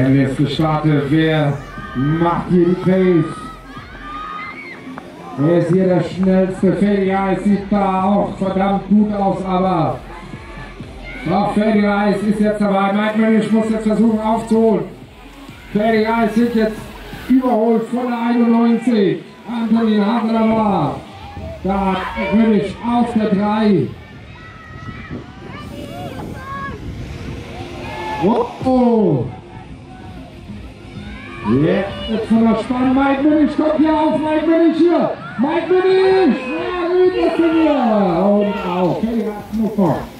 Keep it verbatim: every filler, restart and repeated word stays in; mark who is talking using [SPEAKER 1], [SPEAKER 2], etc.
[SPEAKER 1] Werden jetzt gestartet. Wer macht hier die Pace? Wer ist hier der schnellste? Fertig Eis sieht da auch verdammt gut aus, aber auch Fertig Eis ist jetzt dabei. Mike Mönch muss jetzt versuchen aufzuholen. Fertig Eis sind jetzt überholt von der einundneunzig. Antonin Haveler. Da Mönch auf der drei. Oh, oh. Yeah, jetzt von der Spannung. Mike Mönch kommt hier auf. Mike Mönch hier. Mike Mönch. Ja, gut, das sind wir. Und auch. Fertig Eis noch.